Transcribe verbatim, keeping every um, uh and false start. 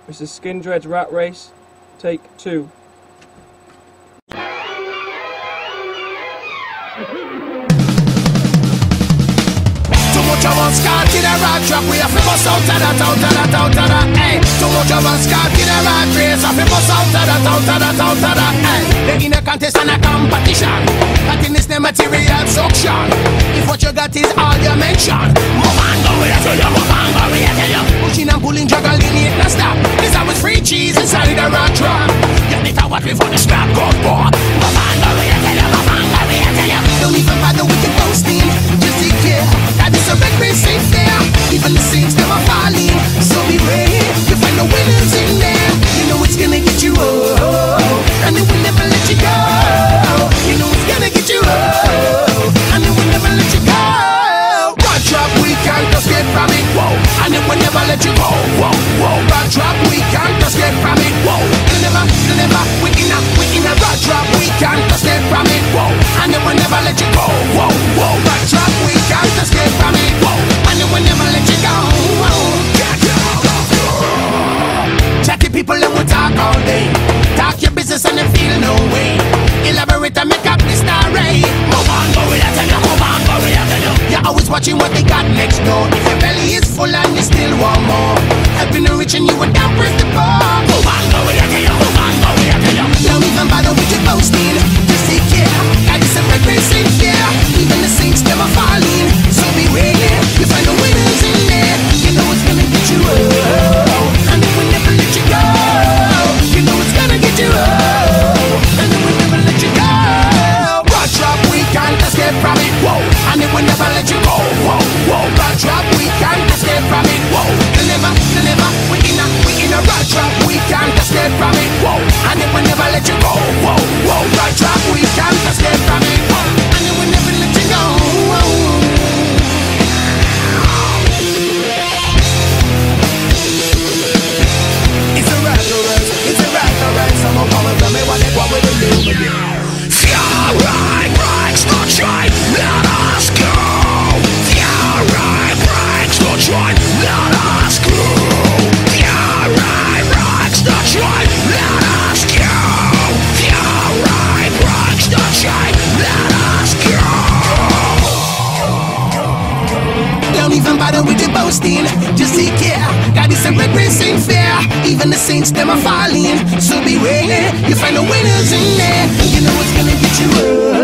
This is Skin Dread's Rat Race, take two. Too much of us caught in a rat trap. We have to bust out of that, out of that, out of that. Hey, too much of us caught in a rat race. Have to bust out of that, out of that, out of that. Hey, they in a contest and a competition. That in this the material suction. If what you got is all you mention, move on, go with it, you move on, go with it, you pushing and pulling, juggling, it not stop. This how it's free cheese inside the rat trap. Yeah, this how what we for the scrap gold bar. Move on, go with it, you move on, go with it, you don't even bother with the posting. Just take care. That is a red race ain't fair. Even the saints them are falling. So beware, you find the winners in there. You know it's gonna get you oh, and it will never let you go. You know it's gonna get you oh, and it will never let you go. Rat trap, we can't escape from it, whoa, and it will never let you go, whoa, whoa. Rat trap, we can't escape from it, whoa, it'll never, it'll never. We in a, we in a rat trap, we can't escape from it, whoa, and it will never let you go, whoa, whoa. Rat trap, we can't escape from it, whoa, and it will never let you go, whoa. Chatty people that will talk all day, talk your business and they feel no way. Elaborate and make up the story. Move on, go with it, tell you, move on, go with it, tell you. You're always watching what they got next door. If your belly is full and you still want more, helping the rich and you would down press the bar. Move on, go with it, tell you, move on, go with it, tell you. Don't even bother with your boasting, just take care. God is a red race in fear. Even the saints them are falling. So beware, you find the winners in there. You know it's gonna get you oh, and it will never let you go. You know it's gonna get you oh, and it will never let you go. Rat trap, we can't escape from it, whoa, and it will never let you go, whoa, whoa. Rat trap, we can't escape from it, whoa, it'll never, it'll never. We in a, we in a rat trap, we can't escape from it, whoa, and it will never let you go, whoa, whoa. Rat trap, we can't escape from it, whoa, and it will never let you go, whoa. It's a rat race, it's a rat race. Some of them tell me what they want with the new again. Fury breaks the chain, let us go. Fury breaks the chain, let us go. Fury breaks the chain, let us go. Fury breaks the chain, let us go. Don't even bother with the boasting, just take care. God is a red race ain't fair. Even the saints them are falling. So beware, you find the winners in there. You know it's gonna get you up.